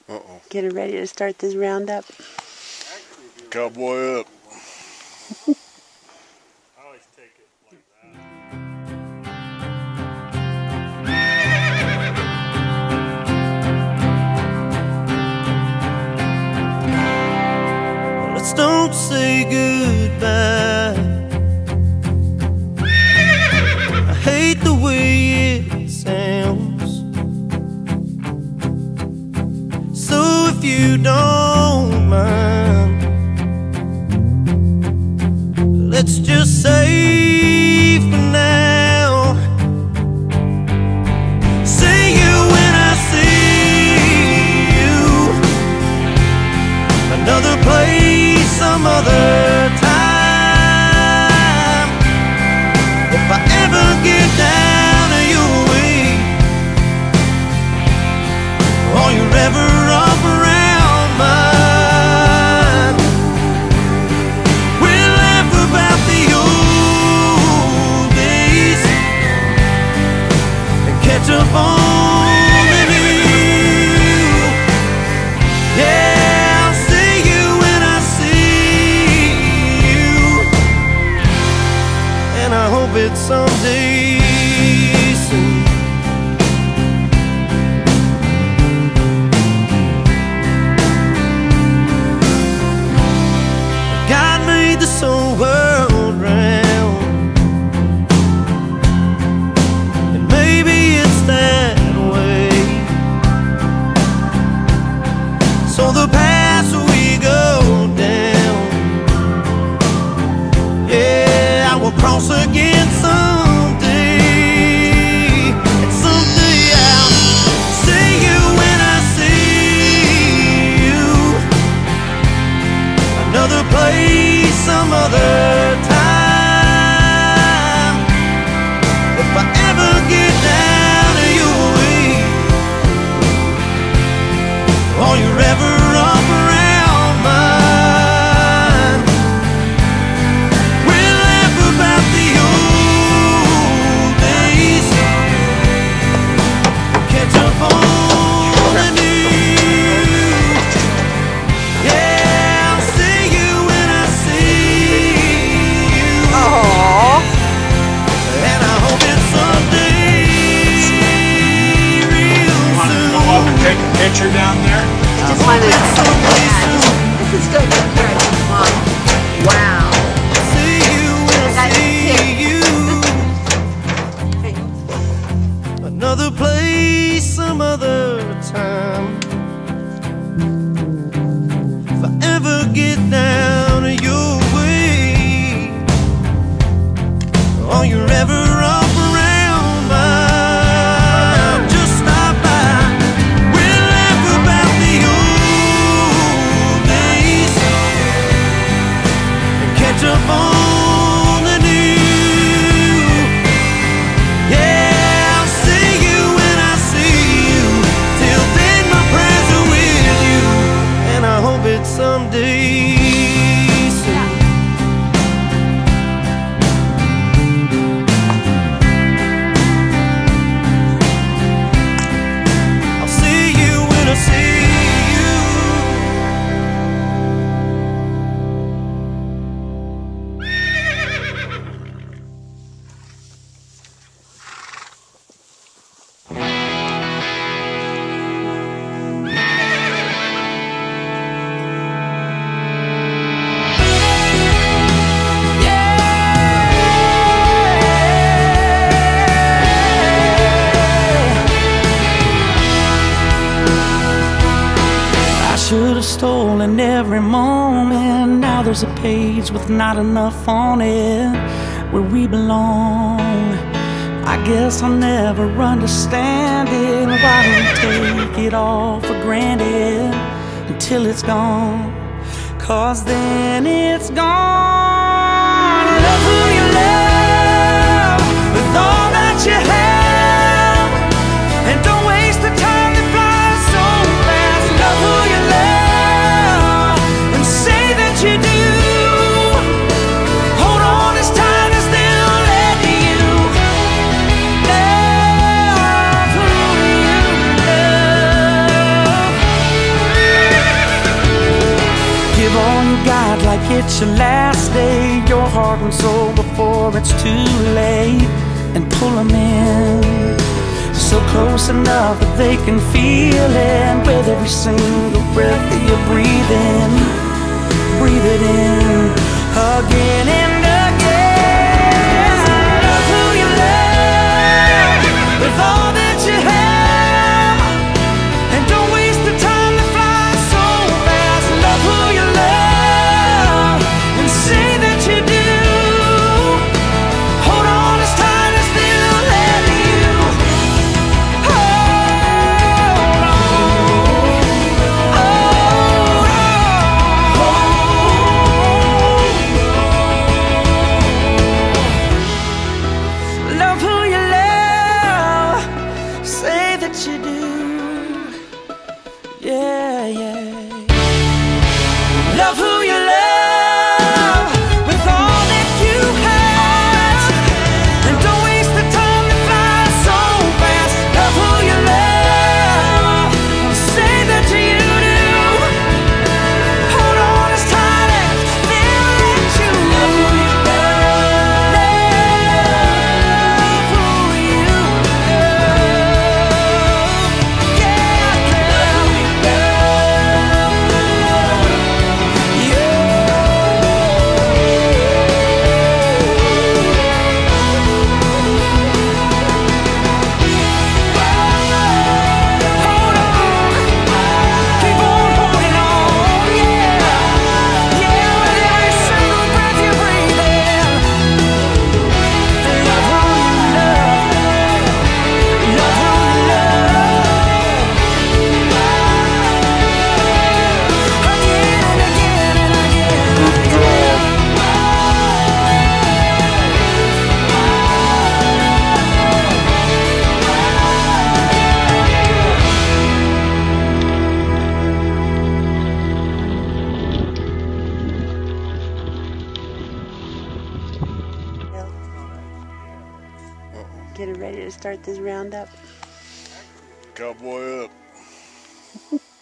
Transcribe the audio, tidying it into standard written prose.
Uh-oh. Getting ready to start this roundup. Cowboy up. I always take it like that. Let's don't say goodbye. I hate the way it sounds. So if you don't mind, let's just say for now, see you when I see you. Another place, some other time. If I ever get down to your way, or you're ever up around mine, we'll laugh about the old days and catch up on the new. Yeah, I'll see you when I see you, and I hope it's someday soon. God made this whole world round, and maybe it's that way. So the path we go down, yeah, I will cross again someday. And someday I'll see you when I see you. Another place, some other time. If I ever get down to your way, or you're ever up around mine, we'll laugh about the old days, catch up on the new. Yeah, I'll see you when I see you. Aww. And I hope it's someday real Want to soon. go up and take a picture down there? I just wanted to this is good. Here, Mom. Wow. See you when I Hey. see you. Another place, some other time. If I ever get down to your way, or you're ever up around mine, just stop by. We'll laugh about the old days and catch up on the new. Yeah, I'll see you when I see you. Till then, my prayers are with you, and I hope it's someday soon. I'll see you when I see you. I should have stolen every moment. Now there's a page with not enough on it where we belong. I guess I'll never understand it. Why do we take it all for granted until it's gone? 'Cause then it's gone. Love who you love with all that you have, and don't waste the time that flies so fast. Love who you love and say that you do. Hold on as tight as they'll let you. Love who you love. it's your last day, your heart and soul before it's too late, and pull them in so close enough that they can feel it with every single breath that you breathe in. Breathe it in again and again. Love who you love with all that you have, and don't waste the time that flies so fast. Love who you love and say that you do. Hold on as tight as they'll let you. Hold on, love who you love, say that you do. Yeah, yeah. Love who you love with all that you have, and don't waste the time that flies so fast. Love who you love, say that you do. Hold on as tight as they'll let you. Love who you love, love who you love. Yeah, love who you hold on, keep on holding on, yeah, yeah, with every single breath you breathe in. Love who you love, love who you love, again and again and again and again. Getting ready to start this roundup. Cowboy up.